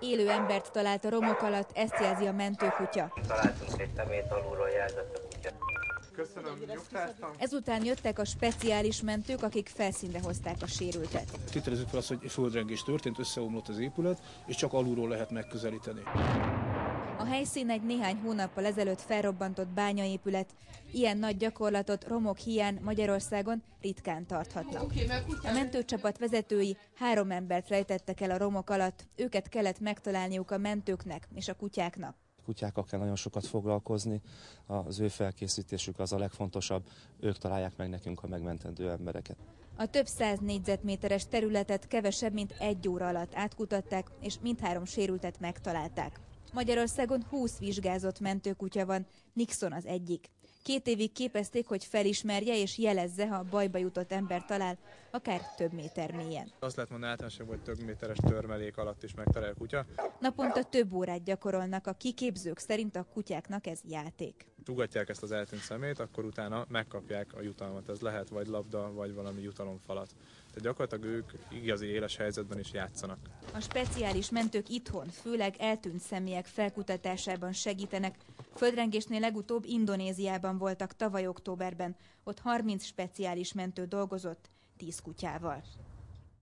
Élő embert talált a romok alatt, ezt jelzi a mentőkutya. Találtunk egy szemét, alulról jelzett a kutya. Köszönöm, nyugtáztam. Ezután jöttek a speciális mentők, akik felszínre hozták a sérültet. Tételezzük fel azt, hogy földrengés történt, összeomlott az épület, és csak alulról lehet megközelíteni. A helyszín egy néhány hónappal ezelőtt felrobbantott bányaépület. Ilyen nagy gyakorlatot romok híján Magyarországon ritkán tarthatnak. A mentőcsapat vezetői 3 embert rejtettek el a romok alatt. Őket kellett megtalálniuk a mentőknek és a kutyáknak. Kutyákkal kell nagyon sokat foglalkozni, az ő felkészítésük az a legfontosabb, ők találják meg nekünk a megmentendő embereket. A több 100 négyzetméteres területet kevesebb, mint 1 óra alatt átkutatták, és mindhárom sérültet megtalálták. Magyarországon 20 vizsgázott mentőkutya van, Nixon az egyik. 2 évig képezték, hogy felismerje és jelezze, ha bajba jutott ember talál, akár több méter mélyen. Azt lehet mondani általánosan, hogy több méteres törmelék alatt is megtalál a kutya. Naponta több órát gyakorolnak, a kiképzők szerint a kutyáknak ez játék. Sugatják ezt az eltűnt szemét, akkor utána megkapják a jutalmat. Ez lehet vagy labda, vagy valami jutalomfalat. Tehát gyakorlatilag ők igazi éles helyzetben is játszanak. A speciális mentők itthon, főleg eltűnt személyek felkutatásában segítenek. Földrengésnél legutóbb Indonéziában voltak tavaly októberben. Ott 30 speciális mentő dolgozott 10 kutyával.